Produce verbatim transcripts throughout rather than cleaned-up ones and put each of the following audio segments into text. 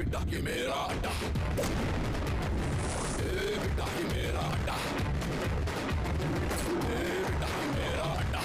बेटा की मेरा अड्डा, ए बेटा की मेरा अड्डा, ए बेटा की मेरा अड्डा।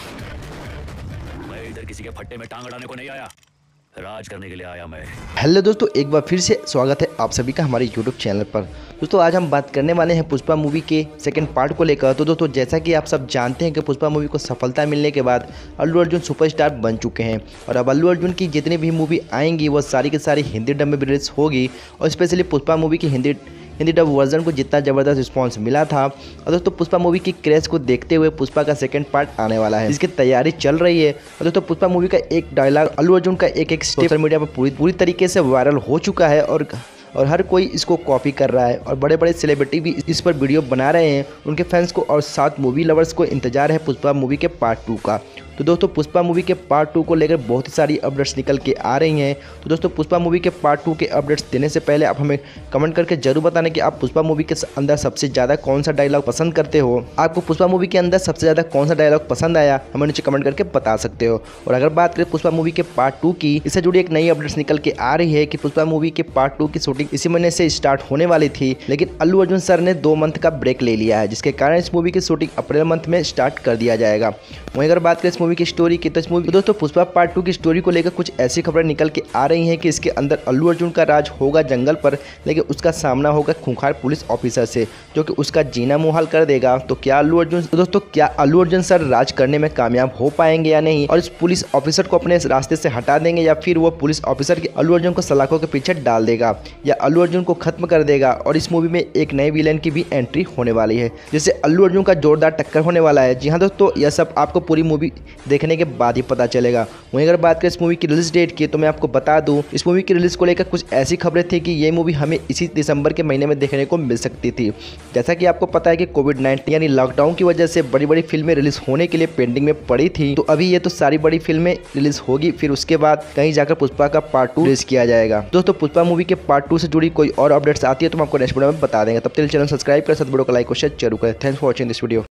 मैं इधर किसी के फट्टे में टांग अड़ाने को नहीं आया, राज करने के लिए आया मैं। हेलो दोस्तों, एक बार फिर से स्वागत है आप सभी का हमारे यूट्यूब चैनल पर। दोस्तों आज हम बात करने वाले हैं पुष्पा मूवी के सेकंड पार्ट को लेकर। तो दोस्तों जैसा कि आप सब जानते हैं कि पुष्पा मूवी को सफलता मिलने के बाद अल्लू अर्जुन सुपरस्टार बन चुके हैं और अब अल्लू अर्जुन की जितनी भी मूवी आएंगी वो सारी की सारी हिंदी डब में भी रिलीज होगी। और स्पेशली पुष्पा मूवी की हिंदी हिंदी डब वर्जन को जितना ज़बरदस्त रिस्पांस मिला था, और दोस्तों पुष्पा मूवी की क्रेज को देखते हुए पुष्पा का सेकंड पार्ट आने वाला है, इसकी तैयारी चल रही है। और दोस्तों पुष्पा मूवी का एक डायलॉग अल्लू अर्जुन का एक एक सोशल मीडिया पर पूरी पूरी तरीके से वायरल हो चुका है और और हर कोई इसको कॉपी कर रहा है और बड़े बड़े सेलिब्रिटी भी इस पर वीडियो बना रहे हैं। उनके फैंस को और साथ मूवी लवर्स को इंतजार है पुष्पा मूवी के पार्ट टू का। तो दोस्तों पुष्पा मूवी के पार्ट टू को लेकर बहुत ही सारी अपडेट्स निकल के आ रही हैं। तो दोस्तों पुष्पा मूवी के पार्ट टू के अपडेट्स देने से पहले आप हमें कमेंट करके जरूर बताना कि आप पुष्पा मूवी के अंदर सबसे ज़्यादा कौन सा डायलॉग पसंद करते हो। आपको पुष्पा मूवी के अंदर सबसे ज़्यादा कौन सा डायलॉग पसंद आया, हमें नीचे कमेंट करके बता सकते हो। और अगर बात करें पुष्पा मूवी के पार्ट टू की, इससे जुड़ी एक नई अपडेट्स निकल के आ रही है कि पुष्पा मूवी के पार्ट टू की शूटिंग इसी महीने से स्टार्ट होने वाली थी, लेकिन अल्लू अर्जुन सर ने दो मंथ का ब्रेक ले लिया है, जिसके कारण इस मूवी की शूटिंग अप्रैल मंथ में स्टार्ट कर दिया जाएगा। वहीं अगर बात करें इस मूवी की स्टोरी की, तो इस मूवी दोस्तों पुष्पा पार्ट टू की स्टोरी को लेकर कुछ ऐसी खबरें निकल के आ रही हैं कि इसके अंदर अल्लू अर्जुन का राज होगा जंगल पर, लेकिन उसका सामना होगा खूंखार पुलिस ऑफिसर से, जो कि उसका जीना मुहाल कर देगा। तो क्या अल्लू अर्जुन तो दोस्तों क्या अल्लू अर्जुन सर राज करने में कामयाब हो पाएंगे या नहीं, और इस पुलिस ऑफिसर को अपने रास्ते से हटा देंगे, या फिर वो पुलिस ऑफिसर के अल्लू अर्जुन को सलाखों के पीछे डाल देगा, या अल्लू अर्जुन को खत्म कर देगा। और इस मूवी में एक नए विलेन की भी एंट्री होने वाली है, जिससे अल्लू अर्जुन का जोरदार टक्कर होने वाला है। जी हाँ दोस्तों, यह सब आपको पूरी मूवी देखने के बाद ही पता चलेगा। वहीं अगर बात करें इस मूवी की रिलीज डेट की, तो मैं आपको बता दूं इस मूवी की रिलीज को लेकर कुछ ऐसी खबरें थी कि ये मूवी हमें इसी दिसंबर के महीने में देखने को मिल सकती थी। जैसा कि आपको पता है कि कोविड नाइन्टीन यानी लॉकडाउन की वजह से बड़ी बड़ी फिल्में रिलीज होने के लिए पेंडिंग में पड़ी थी। तो अभी ये तो सारी बड़ी फिल्में रिलीज होगी, फिर उसके बाद कहीं जाकर पुष्पा का पार्ट टू रिलीज किया जाएगा। दोस्तों पुष्पा मूवी के पार्ट टू से जुड़ी कोई और अपडेट्स आती है तो हम आपको नेक्स्ट वीडियो में बता देंगे। तब तक चैनल सब्सक्राइब कर, साथ वीडियो को लाइक और शेयर जरूर करें। Thanks for watching this video.